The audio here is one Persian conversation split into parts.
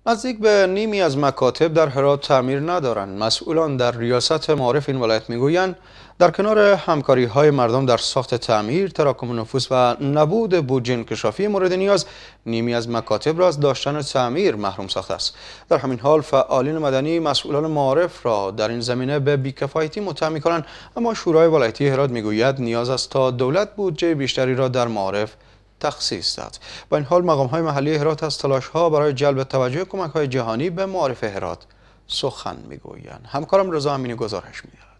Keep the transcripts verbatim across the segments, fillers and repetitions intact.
نزدیک به نیمی از مکاتب در هرات تعمیر ندارند. مسئولان در ریاست معارف این ولایت میگویند در کنار همکاری‌های مردم در ساخت تعمیر، تراکم نفوس و نبود بودجه انکشافی مورد نیاز، نیمی از مکاتب را از داشتن تعمیر محروم ساخته است. در همین حال فعالین مدنی مسئولان معارف را در این زمینه به بی‌کفایتی متهم می‌کنند، اما شورای ولایتی هرات میگوید نیاز است تا دولت بودجه بیشتری را در معارف تخصیص داد. با این حال مقام‌های محلی هرات از تلاش‌ها برای جلب توجه کمک‌های جهانی به معارف هرات سخن می‌گویند. همکارم رضا امینی گزارش می‌دهد.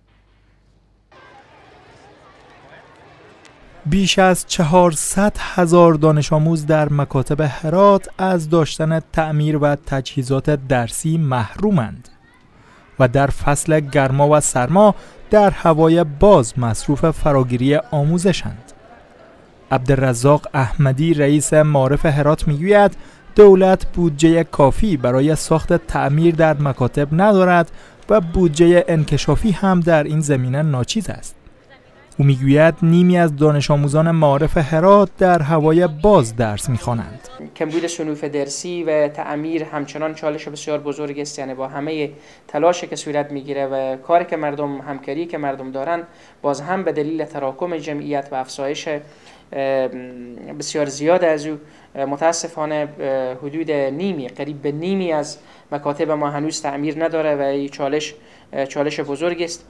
بیش از چهارصد هزار دانش آموز در مکاتب هرات از داشتن تعمیر و تجهیزات درسی محرومند و در فصل گرما و سرما در هوای باز مصروف فراگیری آموزشند. عبدالرزاق احمدی رئیس معارف هرات میگوید دولت بودجه کافی برای ساخت تعمیر در مکاتب ندارد و بودجه انکشافی هم در این زمینه ناچیز است. او میگوید نیمی از دانش آموزان معارف هرات در هوای باز درس میخوانند. کمبود صنوف درسی و تعمیر همچنان چالش بسیار بزرگ است، یعنی با همه تلاشی که صورت میگیره و کاری که مردم همکاری که مردم دارن، باز هم به دلیل تراکم جمعیت و افزایش بسیار زیاد از او متاسفانه حدود نیمی قریب به نیمی از مکاتب ما هنوز تعمیر نداره و این چالش چالش بزرگ است.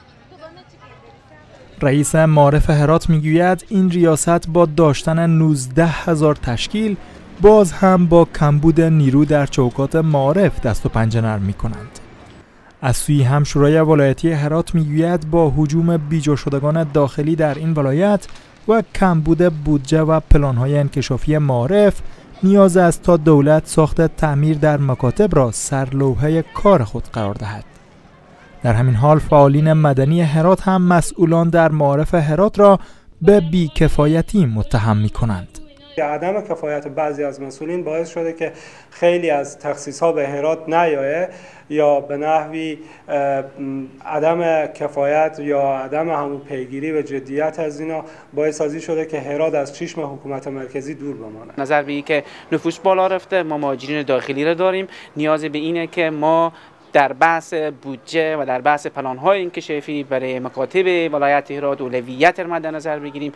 رئیس معارف هرات میگوید این ریاست با داشتن نوزده هزار تشکیل باز هم با کمبود نیرو در چوکات معارف دست و پنجه نرم میکنند. از سوی هم شورای ولایتی هرات میگوید با هجوم بیجا شدگان داخلی در این ولایت و کمبود بودجه و پلان‌های انکشافی معارف نیاز است تا دولت ساخت تعمیر در مکاتب را سرلوحه کار خود قرار دهد. در همین حال فعالین مدنی هرات هم مسئولان در معارف هرات را به بی‌کفایتی متهم می‌کنند. عدم کفایت بعضی از مسئولین باعث شده که خیلی از تخصیص‌ها به هرات نیایه یا به نحوی عدم کفایت یا عدم همون پیگیری و جدیت از اینا باعث سازی شده که هرات از چشم حکومت مرکزی دور بمانه. نظر به این که نفوس بالا رفته، ما مهاجرین داخلی را داریم، نیاز به اینه که ما در بحث بودجه و در بحث پلان‌های انکشافی برای مکاتب ولایت هرات اولویت را مد نظر بگیریم.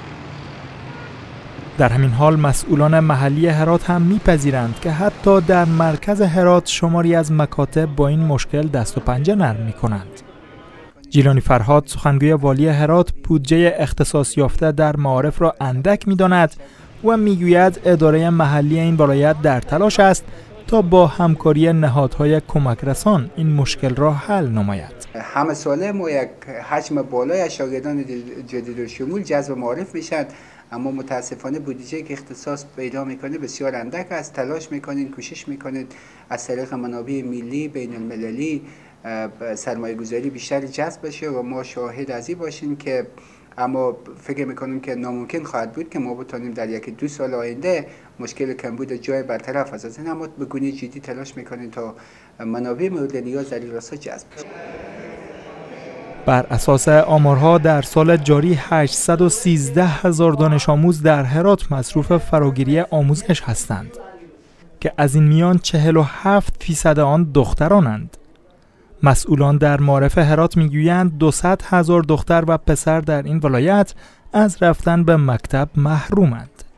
در همین حال مسئولان محلی هرات هم میپذیرند که حتی در مرکز هرات شماری از مکاتب با این مشکل دست و پنجه نرم میکنند. جیلانی فرهاد سخنگوی والی هرات بودجه اختصاص یافته در معارف را اندک میداند و میگوید اداره محلی این ولایت در تلاش است تا با همکاری نهادهای کمک رسان این مشکل را حل نماید. همه ساله ما یک حجم بالای از شاگردان جدید شمول جذب معارف میشن، اما متاسفانه بودجه که اختصاص پیدا میکنه بسیار اندک است. تلاش میکنید، کوشش میکنید از طریق منابع ملی بین المللی سرمایه گذاری بیشتر جذب بشه و ما شاهد از این باشیم که اما فکر میکنیم که ناممکن خواهد بود که ما بتونیم در یک دو سال آینده مشکل کمبود جای برطرف از این، اما به گونه جدی تلاش میکنیم تا منابع مورد نیاز در این راستا جذب بشه. بر اساس آمارها در سال جاری هشتصد و سیزده هزار دانش آموز در هرات مصروف فراگیری آموزش هستند که از این میان چهل و هفت فیصد آن دخترانند. مسئولان در معارف هرات میگویند دویست هزار دختر و پسر در این ولایت از رفتن به مکتب محرومند.